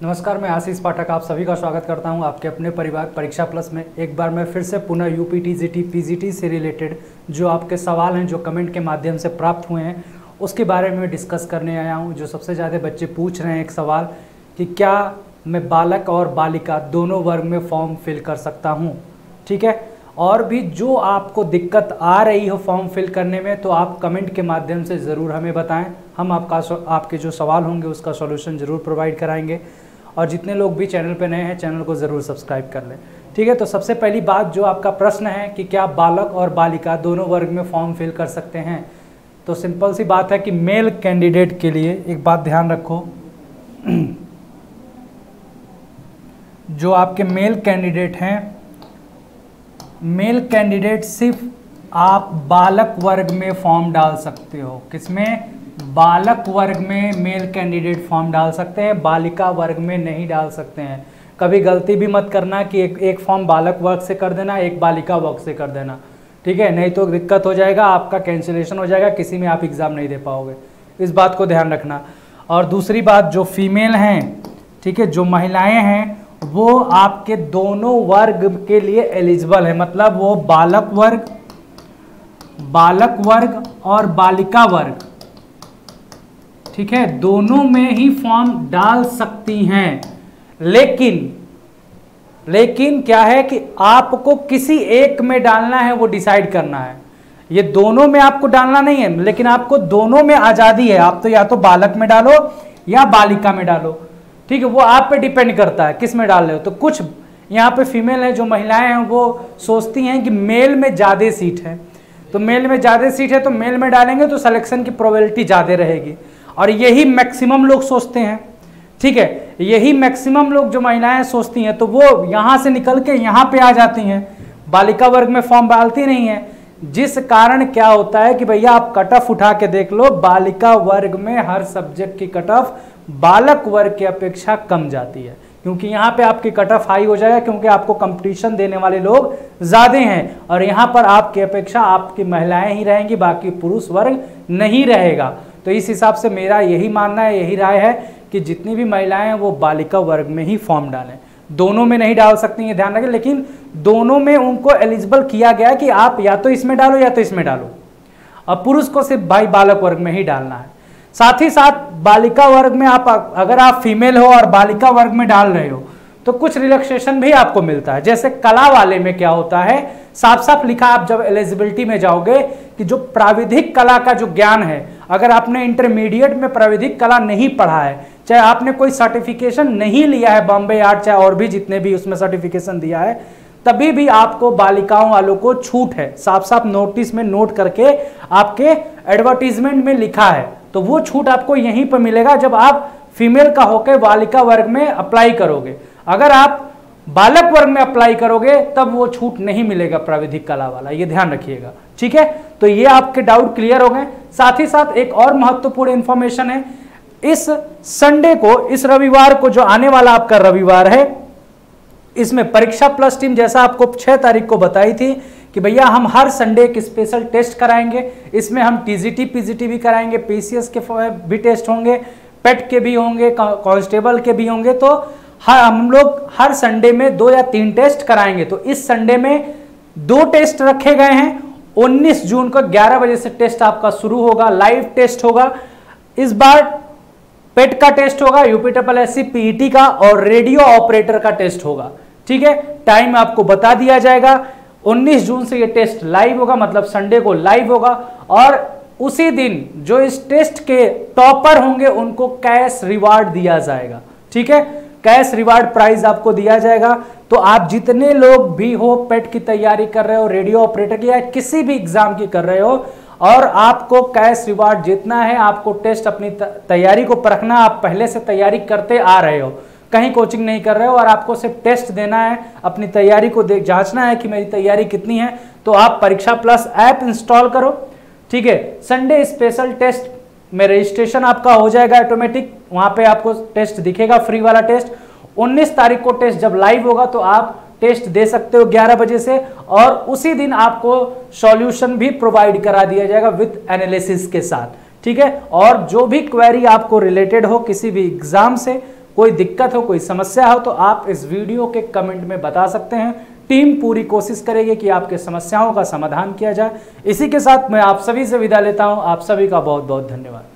नमस्कार, मैं आशीष पाठक आप सभी का स्वागत करता हूं आपके अपने परिवार परीक्षा प्लस में। एक बार मैं फिर से पुनः यूपी जीटी पीजीटी से रिलेटेड जो आपके सवाल हैं जो कमेंट के माध्यम से प्राप्त हुए हैं उसके बारे में डिस्कस करने आया हूं। जो सबसे ज़्यादा बच्चे पूछ रहे हैं एक सवाल कि क्या मैं बालक और बालिका दोनों वर्ग में फॉर्म फिल कर सकता हूँ। ठीक है, और भी जो आपको दिक्कत आ रही हो फॉर्म फिल करने में तो आप कमेंट के माध्यम से ज़रूर हमें बताएं। हम आपके जो सवाल होंगे उसका सॉल्यूशन ज़रूर प्रोवाइड कराएंगे। और जितने लोग भी चैनल पर नए हैं चैनल को ज़रूर सब्सक्राइब कर लें। ठीक है, तो सबसे पहली बात जो आपका प्रश्न है कि क्या बालक और बालिका दोनों वर्ग में फॉर्म फिल कर सकते हैं, तो सिंपल सी बात है कि मेल कैंडिडेट के लिए एक बात ध्यान रखो, जो आपके मेल कैंडिडेट हैं, मेल कैंडिडेट सिर्फ आप बालक वर्ग में फॉर्म डाल सकते हो। किसमें? बालक वर्ग में मेल कैंडिडेट फॉर्म डाल सकते हैं, बालिका वर्ग में नहीं डाल सकते हैं। कभी गलती भी मत करना कि एक फॉर्म बालक वर्ग से कर देना, एक बालिका वर्ग से कर देना। ठीक है, नहीं तो दिक्कत हो जाएगा, आपका कैंसिलेशन हो जाएगा, किसी में आप एग्ज़ाम नहीं दे पाओगे। इस बात को ध्यान रखना। और दूसरी बात, जो फीमेल हैं, ठीक है, जो महिलाएं हैं वो आपके दोनों वर्ग के लिए एलिजिबल है। मतलब वो बालक वर्ग और बालिका वर्ग, ठीक है, दोनों में ही फॉर्म डाल सकती हैं। लेकिन क्या है कि आपको किसी एक में डालना है, वो डिसाइड करना है। ये दोनों में आपको डालना नहीं है, लेकिन आपको दोनों में आज़ादी है। आप तो या तो बालक में डालो या बालिका में डालो। ठीक है, वो आप पे डिपेंड करता है किस में डाल रहे हो। तो कुछ यहाँ पे फीमेल है, जो महिलाएं हैं वो सोचती हैं कि मेल में ज़्यादा सीट है, तो मेल में ज़्यादा सीट है तो मेल में डालेंगे तो सिलेक्शन की प्रोबेबिलिटी ज़्यादा रहेगी। और यही मैक्सिमम लोग सोचते हैं। ठीक है, यही मैक्सिमम लोग जो महिलाएं सोचती हैं, तो वो यहाँ से निकल के यहाँ पे आ जाती हैं, बालिका वर्ग में फॉर्म डालती नहीं है। जिस कारण क्या होता है कि भैया आप कट ऑफ उठा के देख लो, बालिका वर्ग में हर सब्जेक्ट की कट ऑफ बालक वर्ग की अपेक्षा कम जाती है, क्योंकि यहाँ पे आपकी कट ऑफ हाई हो जाएगा, क्योंकि आपको कंपटीशन देने वाले लोग ज़्यादा हैं। और यहाँ पर आपकी अपेक्षा आपकी महिलाएं ही रहेंगी, बाकी पुरुष वर्ग नहीं रहेगा। तो इस हिसाब से मेरा यही मानना है, यही राय है कि जितनी भी महिलाएं हैं वो बालिका वर्ग में ही फॉर्म डालें। दोनों में नहीं डाल सकती हैं, ध्यान रखें, लेकिन दोनों में उनको एलिजिबल किया गया है कि आप या तो इसमें डालो या तो इसमें डालो। और पुरुष को सिर्फ भाई बालक वर्ग में ही डालना है। साथ ही साथ बालिका वर्ग में अगर आप फीमेल हो और बालिका वर्ग में डाल रहे हो तो कुछ रिलैक्सेशन भी आपको मिलता है। जैसे कला वाले में क्या होता है, साफ साफ लिखा, आप जब एलिजिबिलिटी में जाओगे कि जो प्राविधिक कला का जो ज्ञान है, अगर आपने इंटरमीडिएट में प्राविधिक कला नहीं पढ़ा है, चाहे आपने कोई सर्टिफिकेशन नहीं लिया है, बॉम्बे आर्ट चाहे और भी जितने भी उसमें सर्टिफिकेशन दिया है, तभी भी आपको बालिकाओं वालों को छूट है। साफ साफ नोटिस में नोट करके आपके एडवर्टीजमेंट में लिखा है, तो वो छूट आपको यहीं पर मिलेगा जब आप फीमेल का होकर बालिका वर्ग में अप्लाई करोगे। अगर आप बालक वर्ग में अप्लाई करोगे तब वो छूट नहीं मिलेगा प्राविधिक कला वाला, ये ध्यान रखिएगा। ठीक है, तो ये आपके डाउट क्लियर हो गए। साथ ही साथ एक और महत्वपूर्ण इंफॉर्मेशन है, इस संडे को, इस रविवार को, जो आने वाला आपका रविवार है, इसमें परीक्षा प्लस टीम जैसा आपको 6 तारीख को बताई थी कि भैया हम हर संडे एक स्पेशल टेस्ट कराएंगे। इसमें हम टीजीटी पीजीटी भी कराएंगे, पीसीएस के भी टेस्ट होंगे, पेट के भी होंगे, कांस्टेबल के भी होंगे। तो हम लोग हर संडे में 2 या 3 टेस्ट कराएंगे। तो इस संडे में 2 टेस्ट रखे गए हैं। 19 जून को 11 बजे से टेस्ट आपका शुरू होगा, लाइव टेस्ट होगा। इस बार पेट का टेस्ट होगा, यूपीएससी पीईटी का, और रेडियो ऑपरेटर का टेस्ट होगा। ठीक है, टाइम आपको बता दिया जाएगा। 19 जून से ये टेस्ट लाइव होगा, मतलब संडे को लाइव होगा। और उसी दिन जो इस टेस्ट के टॉपर होंगे उनको कैश रिवार्ड दिया जाएगा। ठीक है, कैश रिवार्ड प्राइज आपको दिया जाएगा। तो आप जितने लोग भी हो, पेट की तैयारी कर रहे हो, रेडियो ऑपरेटर की या किसी भी एग्जाम की कर रहे हो, और आपको कैश रिवार्ड जीतना है, आपको टेस्ट अपनी तैयारी को परखना, आप पहले से तैयारी करते आ रहे हो, कहीं कोचिंग नहीं कर रहे हो, और आपको सिर्फ टेस्ट देना है, अपनी तैयारी को जांचना है कि मेरी तैयारी कितनी है, तो आप परीक्षा प्लस ऐप इंस्टॉल करो। ठीक है, संडे स्पेशल टेस्ट में रजिस्ट्रेशन आपका हो जाएगा ऑटोमेटिक, वहां पे आपको टेस्ट दिखेगा, फ्री वाला टेस्ट। 19 तारीख को टेस्ट जब लाइव होगा तो आप टेस्ट दे सकते हो 11 बजे से, और उसी दिन आपको सॉल्यूशन भी प्रोवाइड करा दिया जाएगा विद एनालिसिस के साथ। ठीक है, और जो भी क्वेरी आपको रिलेटेड हो किसी भी एग्जाम से, कोई दिक्कत हो, कोई समस्या हो, तो आप इस वीडियो के कमेंट में बता सकते हैं। टीम पूरी कोशिश करेगी कि आपके समस्याओं का समाधान किया जाए। इसी के साथ मैं आप सभी से विदा लेता हूं। आप सभी का बहुत बहुत धन्यवाद।